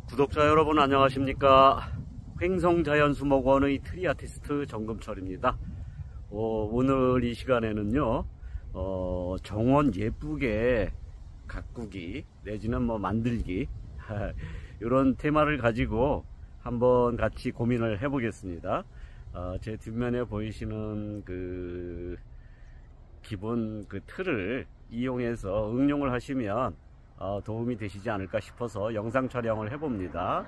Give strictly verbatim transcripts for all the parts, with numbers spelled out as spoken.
구독자 여러분 안녕하십니까. 횡성자연수목원의 트리 아티스트 정금철입니다. 어, 오늘 이 시간에는요 어, 정원 예쁘게 가꾸기 내지는 뭐 만들기 이런 테마를 가지고 한번 같이 고민을 해 보겠습니다. 어, 제 뒷면에 보이시는 그 기본 그 틀을 이용해서 응용을 하시면 어, 도움이 되시지 않을까 싶어서 영상 촬영을 해봅니다.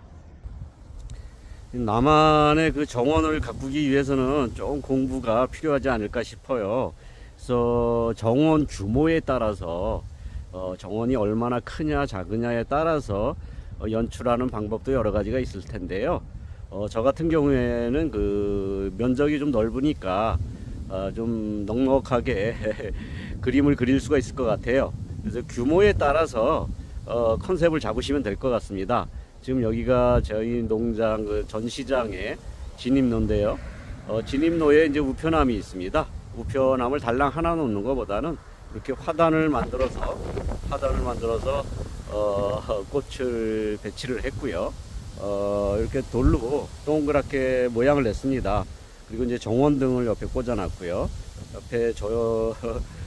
나만의 그 정원을 가꾸기 위해서는 좀 공부가 필요하지 않을까 싶어요. 그래서 정원 규모에 따라서 어, 정원이 얼마나 크냐 작으냐에 따라서 어, 연출하는 방법도 여러 가지가 있을 텐데요. 어, 저 같은 경우에는 그 면적이 좀 넓으니까 어, 좀 넉넉하게 그림을 그릴 수가 있을 것 같아요. 그래서 규모에 따라서 어, 컨셉을 잡으시면 될 것 같습니다. 지금 여기가 저희 농장 그 전시장의 진입로인데요. 어, 진입로에 이제 우편함이 있습니다. 우편함을 달랑 하나 놓는 것보다는 이렇게 화단을 만들어서 화단을 만들어서 어, 꽃을 배치를 했고요. 어, 이렇게 돌로 동그랗게 모양을 냈습니다. 그리고 이제 정원등을 옆에 꽂아놨고요. 옆에 저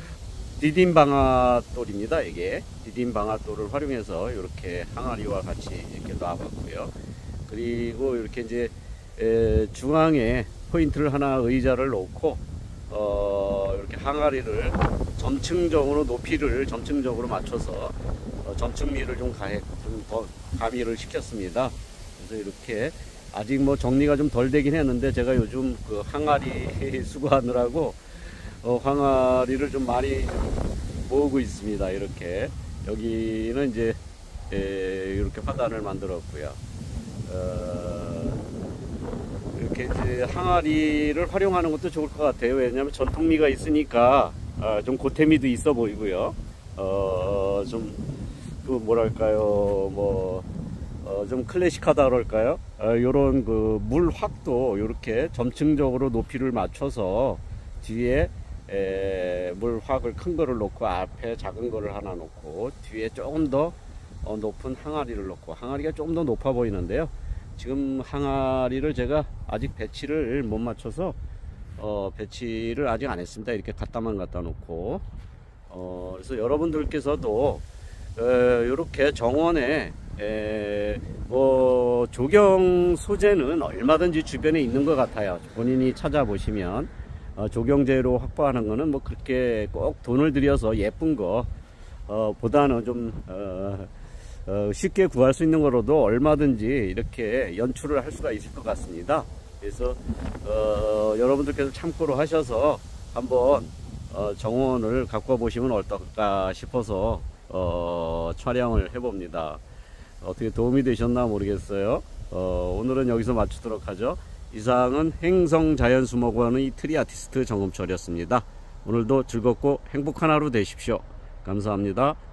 디딤방아돌입니다. 이게 디딤방아돌을 활용해서 이렇게 항아리와 같이 이렇게 놔봤고요. 그리고 이렇게 이제 에, 중앙에 포인트를 하나 의자를 놓고 어, 이렇게 항아리를 점층적으로 높이를 점층적으로 맞춰서 어, 점층미를 좀 가해 좀 더 가미를 시켰습니다. 그래서 이렇게 아직 뭐 정리가 좀 덜 되긴 했는데 제가 요즘 그 항아리 수거하느라고 어, 항아리를 좀 많이 모으고 있습니다. 이렇게 여기는 이제 에, 이렇게 화단을 만들었고요. 어, 이렇게 이제 항아리를 활용하는 것도 좋을 것 같아요. 왜냐하면 전통미가 있으니까 어, 좀 고태미도 있어 보이고요. 어, 좀 그 뭐랄까요, 뭐 어, 좀 클래식하다 그럴까요? 어, 요런 그 물확도 이렇게 점층적으로 높이를 맞춰서 뒤에 에, 물확을 큰 거를 놓고 앞에 작은 거를 하나 놓고 뒤에 조금 더 어, 높은 항아리를 놓고 항아리가 조금 더 높아 보이는데요. 지금 항아리를 제가 아직 배치를 못 맞춰서 어, 배치를 아직 안 했습니다. 이렇게 갖다만 갖다 놓고 어, 그래서 여러분들께서도 어, 이렇게 정원에 에, 뭐 조경 소재는 얼마든지 주변에 있는 것 같아요. 본인이 찾아보시면 어, 조경재로 확보하는 거는 뭐 그렇게 꼭 돈을 들여서 예쁜 거 어, 보다는 좀 어, 어, 쉽게 구할 수 있는 거로도 얼마든지 이렇게 연출을 할 수가 있을 것 같습니다. 그래서 어, 여러분들께서 참고로 하셔서 한번 어, 정원을 가꿔 보시면 어떨까 싶어서 어, 촬영을 해봅니다. 어떻게 도움이 되셨나 모르겠어요. 어, 오늘은 여기서 마치도록 하죠. 이상은 횡성자연수목원의 트리 아티스트 정금철이었습니다. 오늘도 즐겁고 행복한 하루 되십시오. 감사합니다.